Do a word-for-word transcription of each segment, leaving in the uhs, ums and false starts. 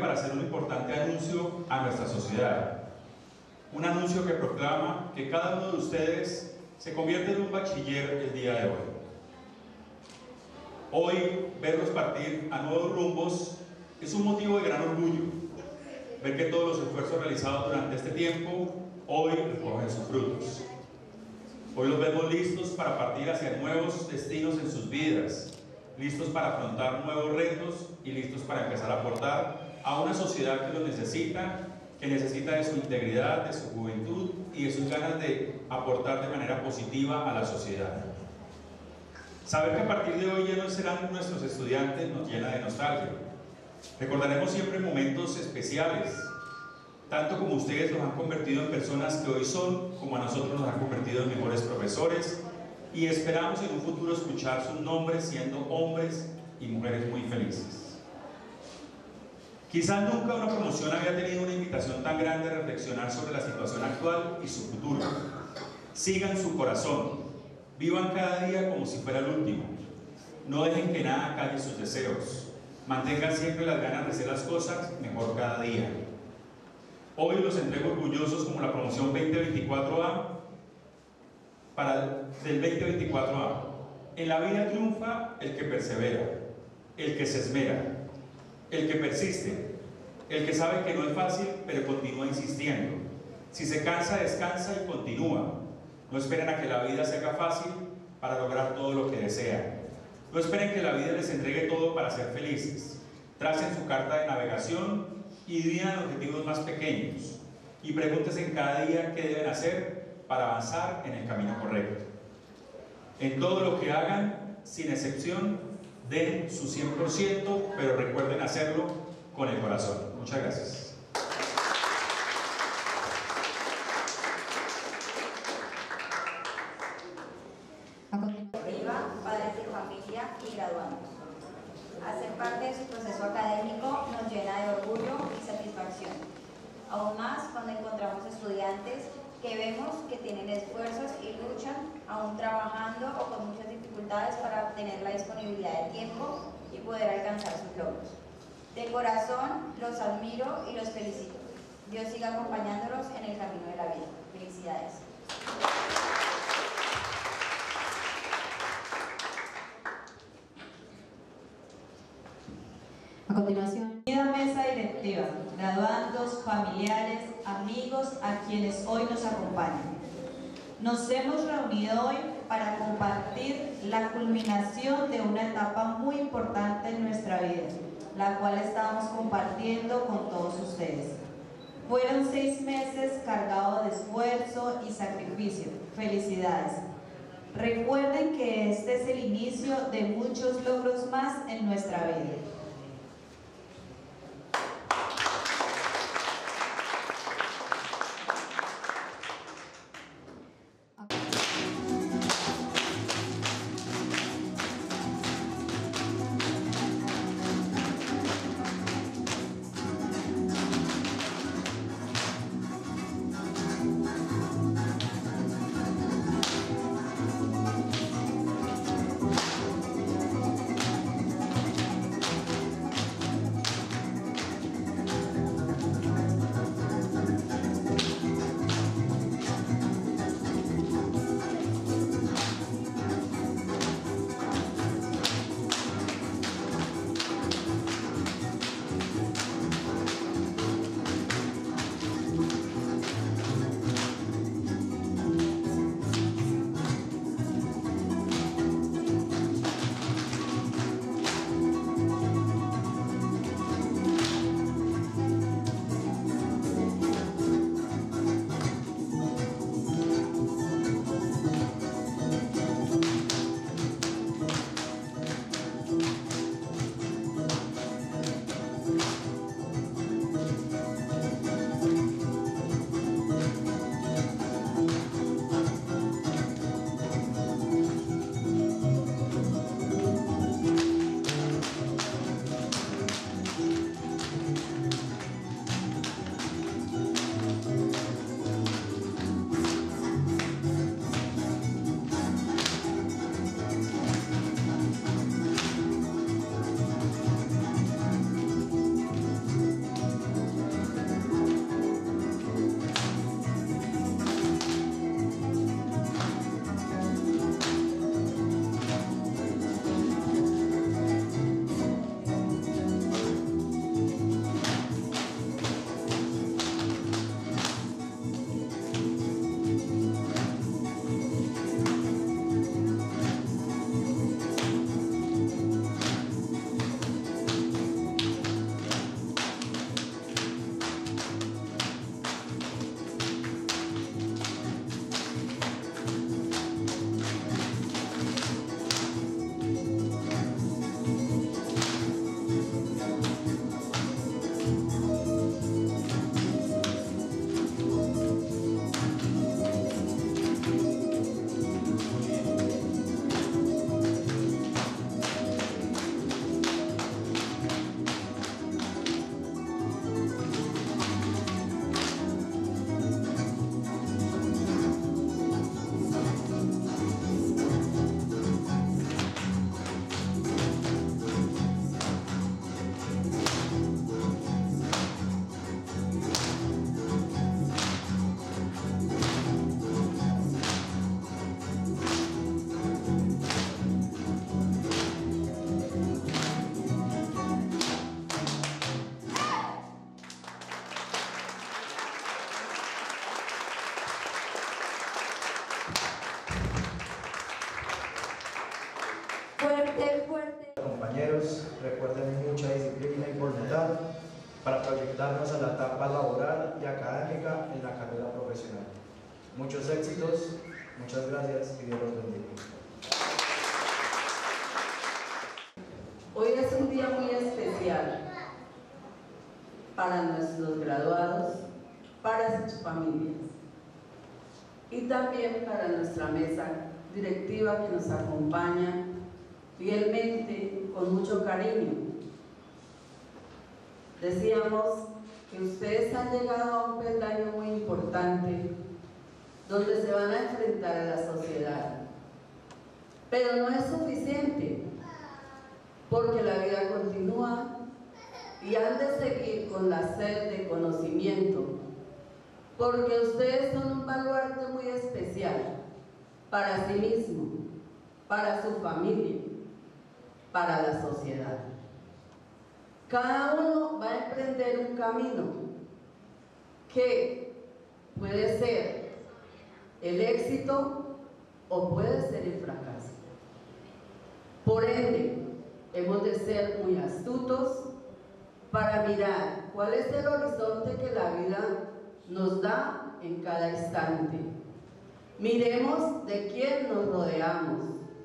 para hacer un importante anuncio a nuestra sociedad. Un anuncio que proclama que cada uno de ustedes se convierte en un bachiller el día de hoy. Hoy, verlos partir a nuevos rumbos es un motivo de gran orgullo. Ver que todos los esfuerzos realizados durante este tiempo hoy recogen sus frutos. Hoy los vemos listos para partir hacia nuevos destinos en sus vidas, listos para afrontar nuevos retos y listos para empezar a aportar a una sociedad que los necesita, que necesita de su integridad, de su juventud y de sus ganas de aportar de manera positiva a la sociedad. Saber que a partir de hoy ya no serán nuestros estudiantes nos llena de nostalgia. Recordaremos siempre momentos especiales, tanto como ustedes los han convertido en personas que hoy son, como a nosotros nos han convertido en mejores profesores, y esperamos en un futuro escuchar sus nombres siendo hombres y mujeres muy felices. Quizás nunca una promoción había tenido una invitación tan grande a reflexionar sobre la situación actual y su futuro. Sigan su corazón, vivan cada día como si fuera el último, no dejen que nada calle sus deseos, mantengan siempre las ganas de hacer las cosas mejor cada día. Hoy los entrego orgullosos como la promoción veinte veinticuatro A para el, del veinte veinticuatro A. En la vida triunfa el que persevera, el que se esmera, el que persiste, el que sabe que no es fácil pero continúa insistiendo. Si se cansa, descansa y continúa. No esperen a que la vida se haga fácil para lograr todo lo que desean. No esperen que la vida les entregue todo para ser felices. Tracen su carta de navegación y dividan objetivos más pequeños y pregúntense en cada día qué deben hacer para avanzar en el camino correcto. En todo lo que hagan, sin excepción, den su cien por ciento, pero recuerden hacerlo con el corazón. Muchas gracias. Viva, padres de familia y graduandos. Hacer parte de su proceso académico nos llena de orgullo y satisfacción. Aún más cuando encontramos estudiantes que vemos que tienen esfuerzos y luchan, aún trabajando o con muchas dificultades para obtener la disponibilidad de tiempo y poder alcanzar sus logros. De corazón los admiro y los felicito. Dios siga acompañándolos en el camino de la vida. Felicidades. A continuación, Querida mesa directiva, graduandos, familiares, amigos a quienes hoy nos acompañan. Nos hemos reunido hoy para compartir la culminación de una etapa muy importante en nuestra vida, la cual estamos compartiendo con todos ustedes. Fueron seis meses cargados de esfuerzo y sacrificio. Felicidades. Recuerden que este es el inicio de muchos logros más en nuestra vida. darnos a la etapa laboral y académica en la carrera profesional. Muchos éxitos, muchas gracias y Dios los bendiga. Hoy es un día muy especial para nuestros graduados, para sus familias y también para nuestra mesa directiva que nos acompaña fielmente, con mucho cariño. Decíamos que ustedes han llegado a un peldaño muy importante donde se van a enfrentar a la sociedad, pero no es suficiente, porque la vida continúa y han de seguir con la sed de conocimiento, porque ustedes son un baluarte muy especial para sí mismo, para su familia, para la sociedad. Cada uno va a emprender un camino que puede ser el éxito o puede ser el fracaso. Por ende, hemos de ser muy astutos para mirar cuál es el horizonte que la vida nos da en cada instante. Miremos de quién nos rodeamos.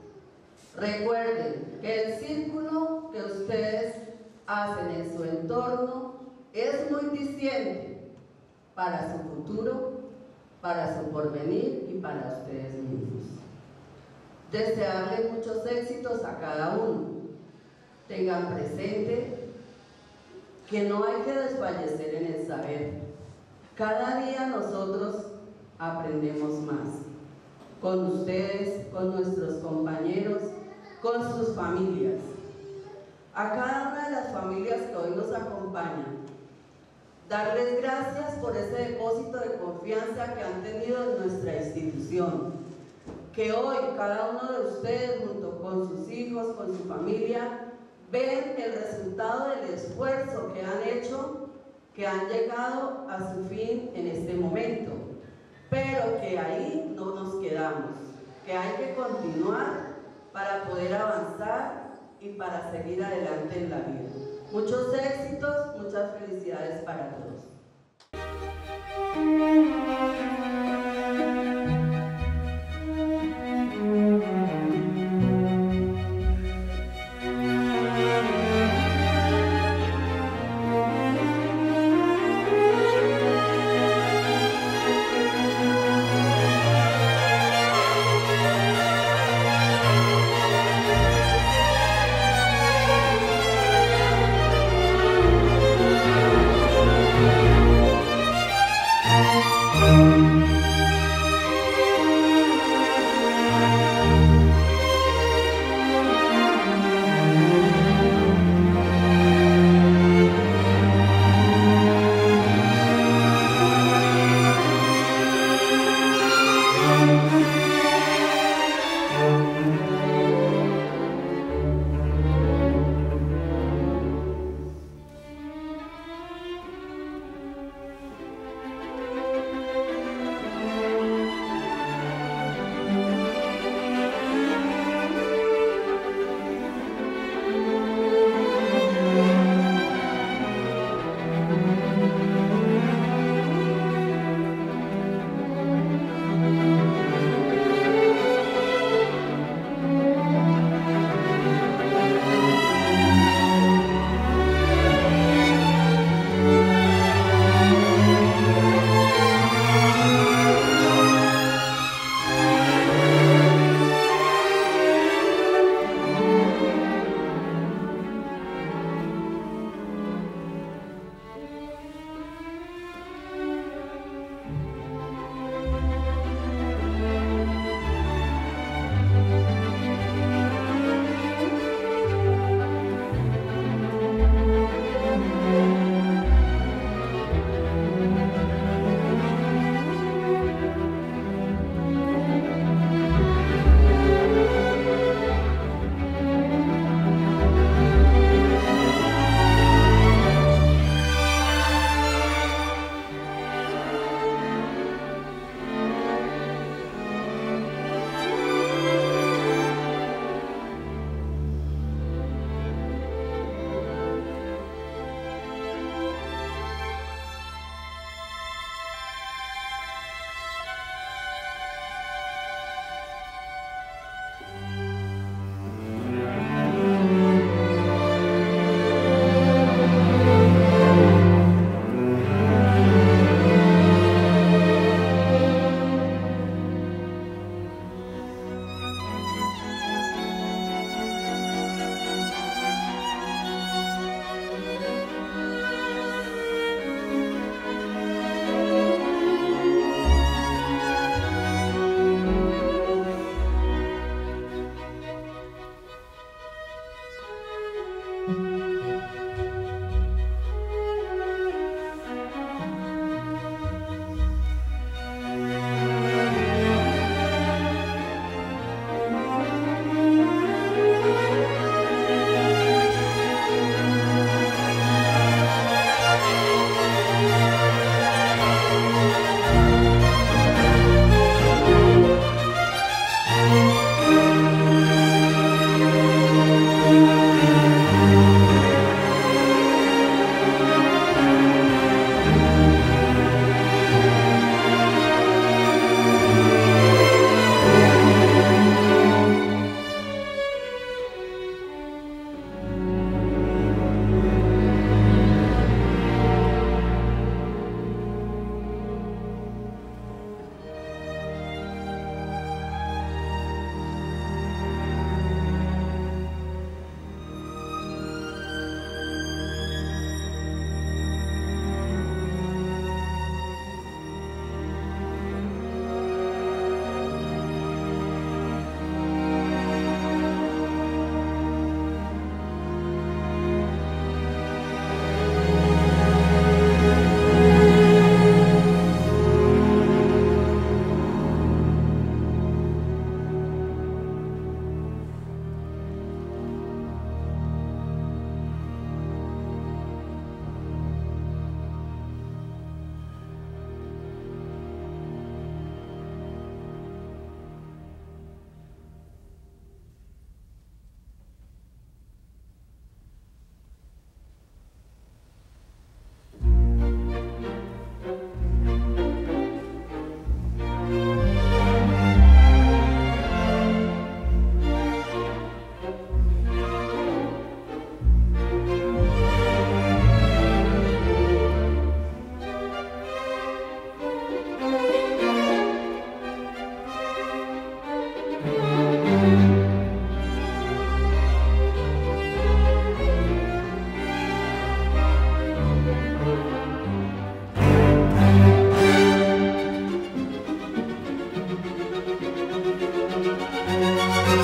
Recuerden que el círculo que ustedes hacen en su entorno es muy diciente para su futuro, para su porvenir y para ustedes mismos. Desearle muchos éxitos a cada uno. Tengan presente que no hay que desfallecer en el saber. Cada día nosotros aprendemos más. Con ustedes, con nuestros compañeros, con sus familias. A cada una de las familias que hoy nos acompañan, darles gracias por ese depósito de confianza que han tenido en nuestra institución. Que hoy cada uno de ustedes, junto con sus hijos, con su familia, ven el resultado del esfuerzo que han hecho, que han llegado a su fin en este momento. Pero que ahí no nos quedamos, que hay que continuar para poder avanzar y para seguir adelante en la vida. Muchos éxitos, muchas felicidades para todos. Thank you.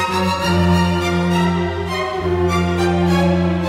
Thank you.